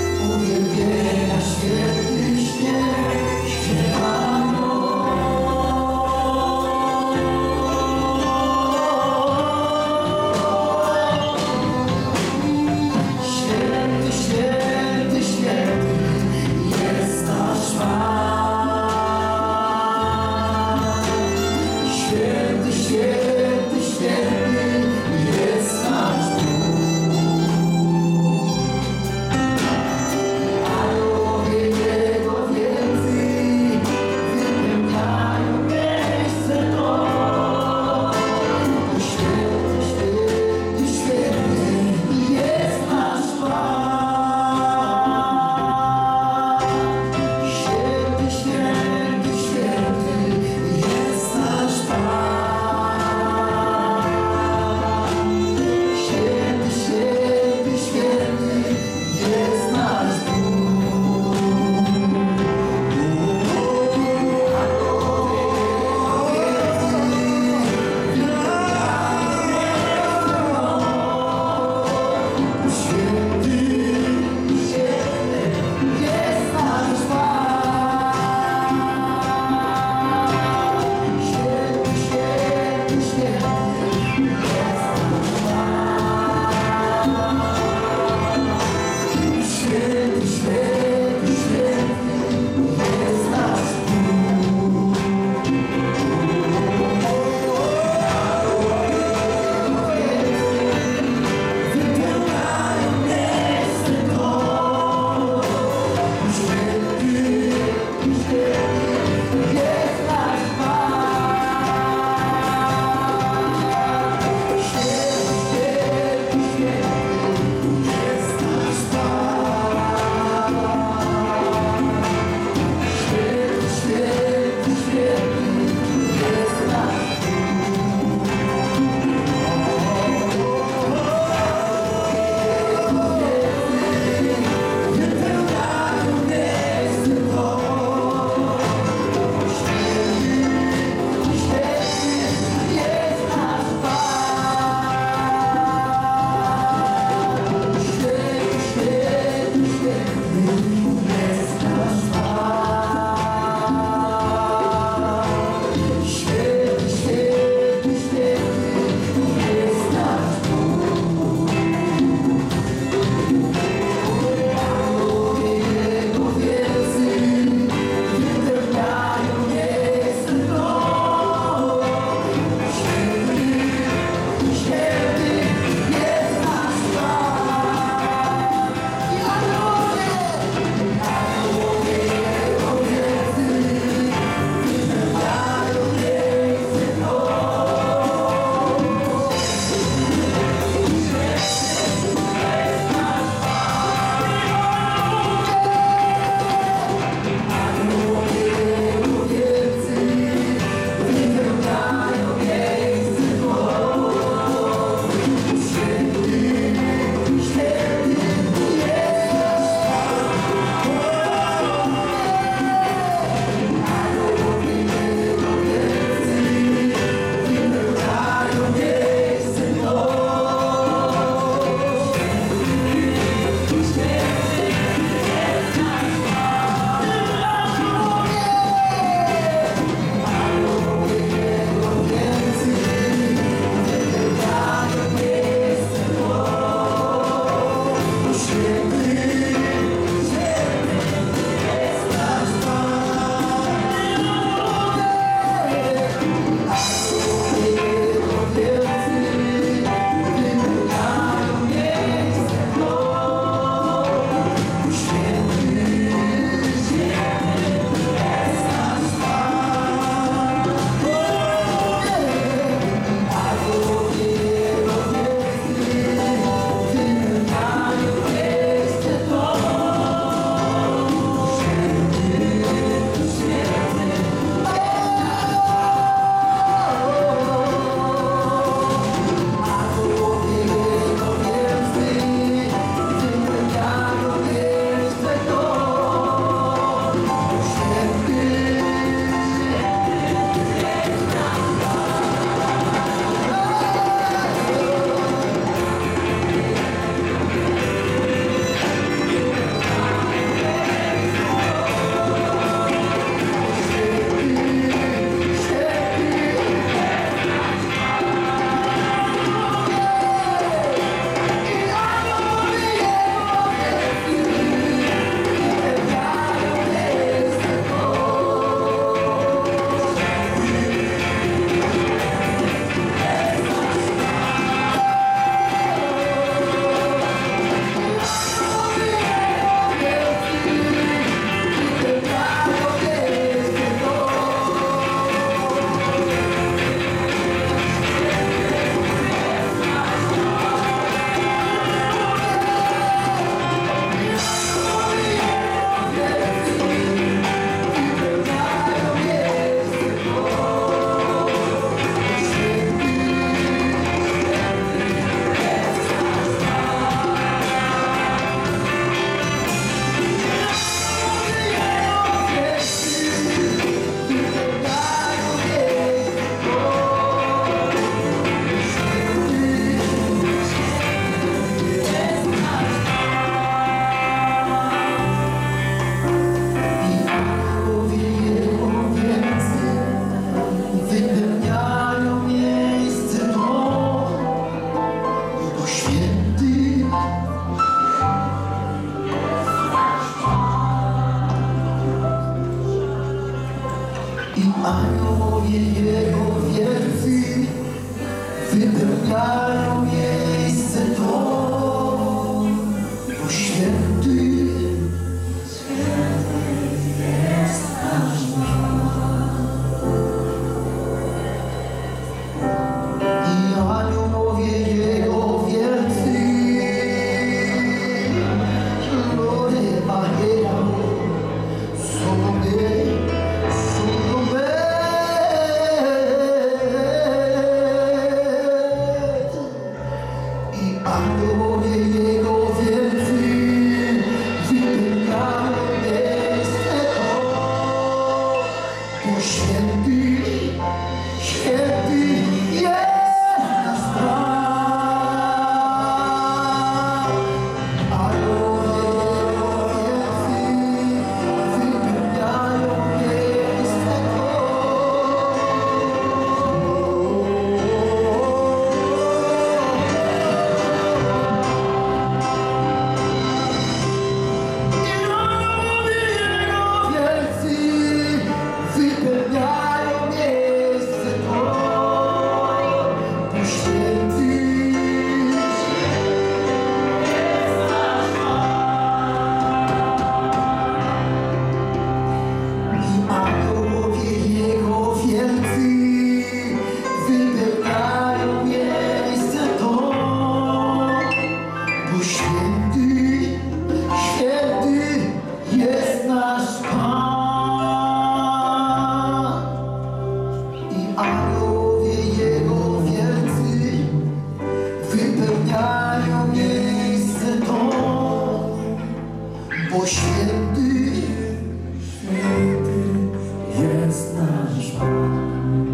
bo święty, Święty jest nasz Pan.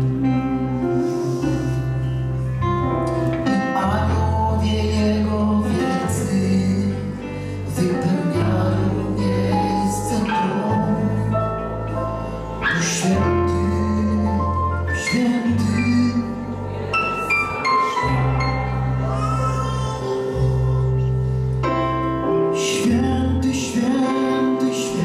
i aniołowie Jego wielcy wypełniają miejsce tronu, bo święty, święty. Święty, święty, święty.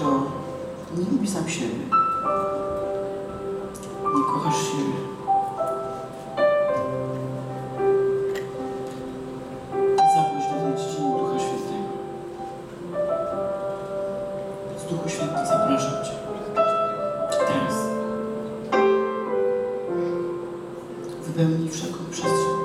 kto nie lubi sam siebie, nie kochasz siebie. Zaproś do tej dziedziny Ducha Świętego. Z Duchu Święty zapraszam Cię. Teraz. Wypełnij wszelką przestrzeń.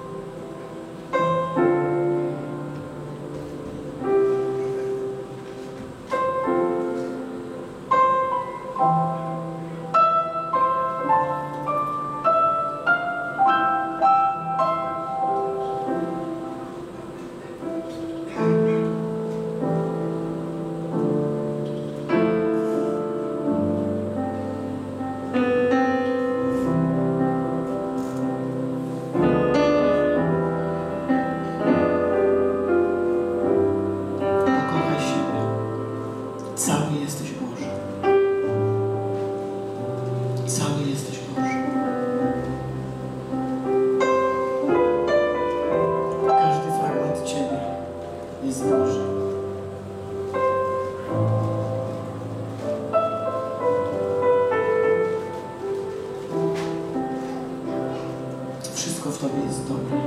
Pokochaj siebie. Cały jesteś Boży. Cały jesteś Boży. Każdy fragment Ciebie jest Boży. Wszystko w Tobie jest dobre.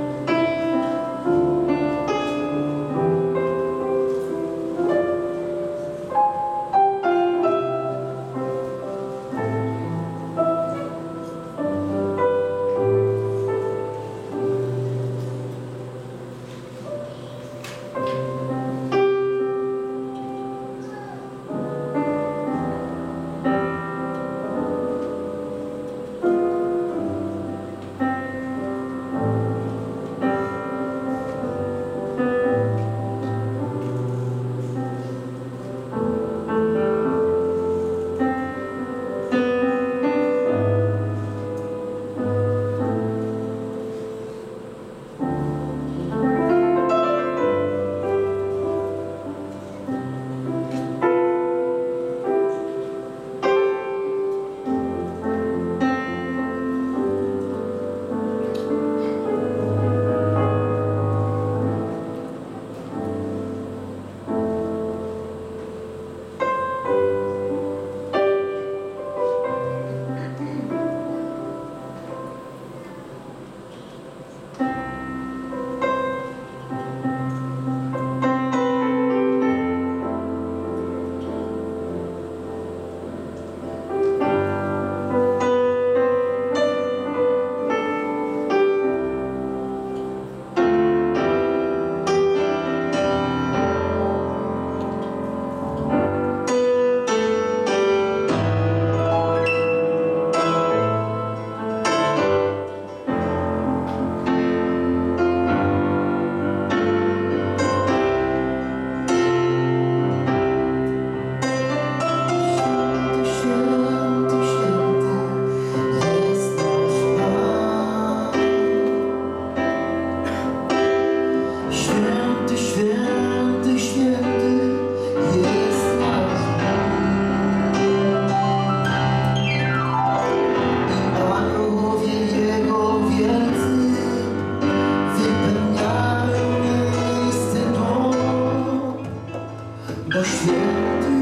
Święty, święty, święty jest nasz Bóg. I aniołowie Jego wielcy wypełniają miejsce to, bo święty.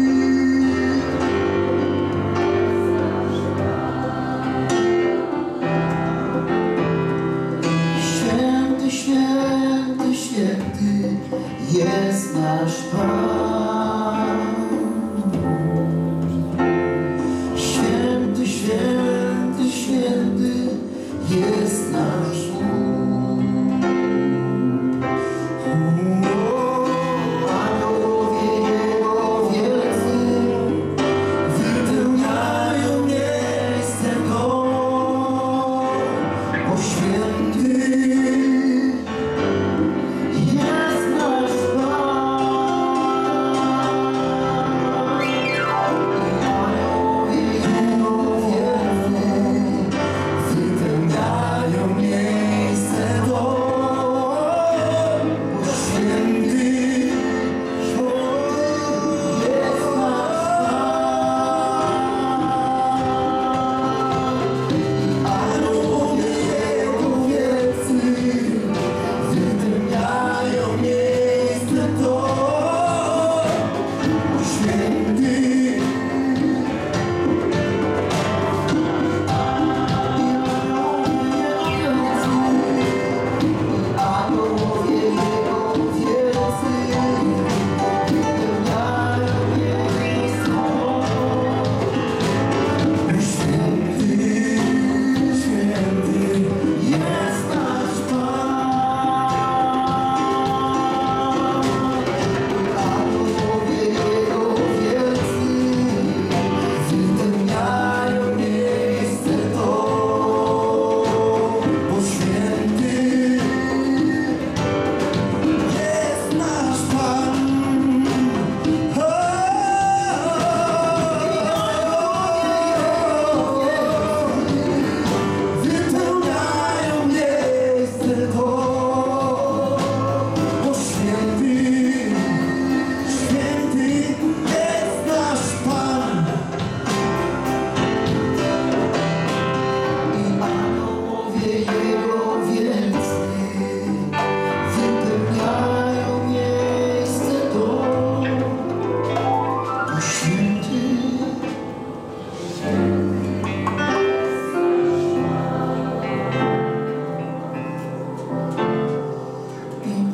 Święty, święty, święty jest nasz Pan. Święty, święty, święty jest nasz Bóg. O, aniołowie Jego wielcy wypełniają miejsce to, bo święty jest nasz Pan.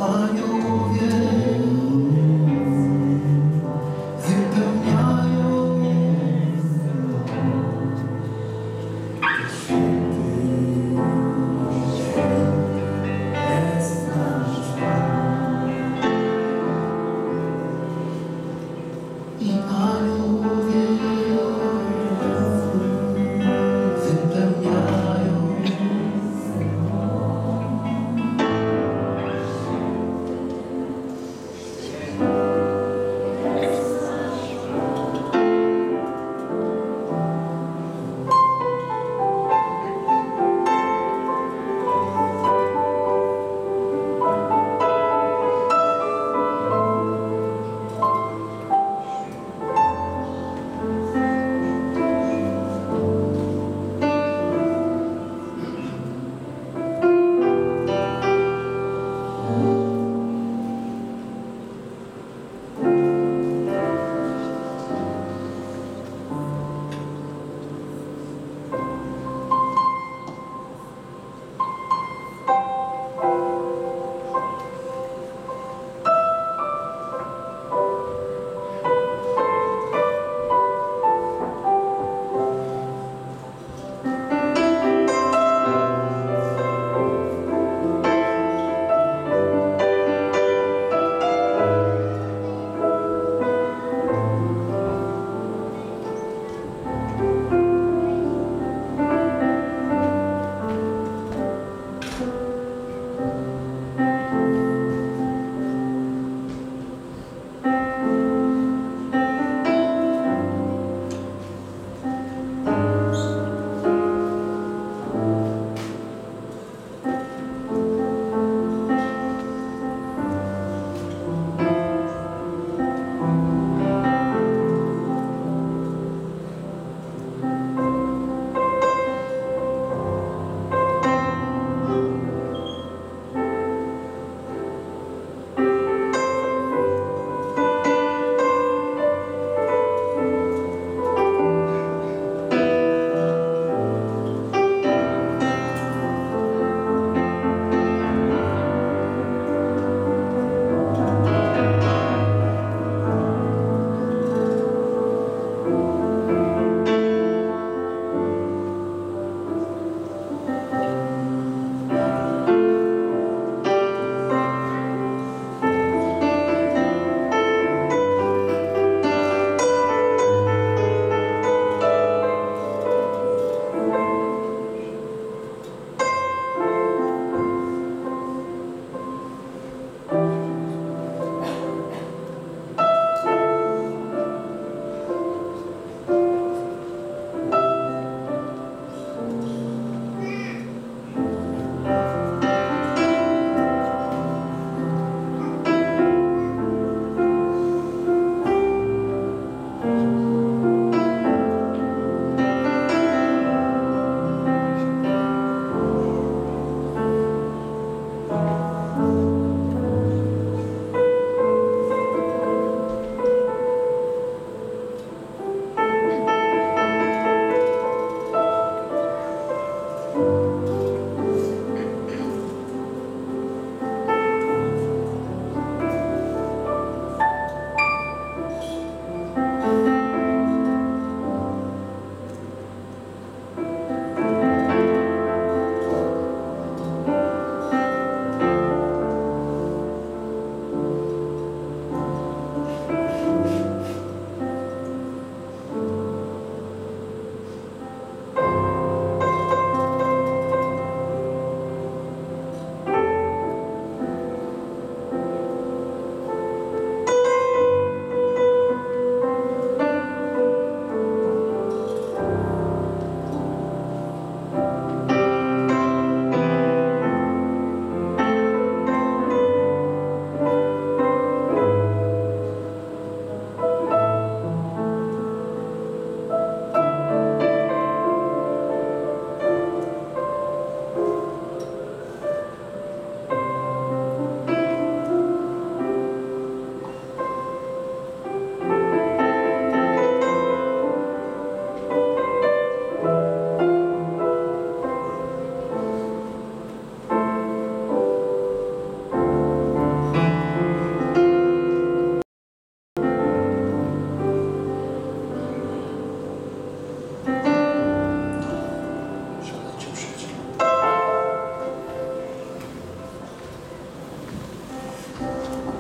anioł.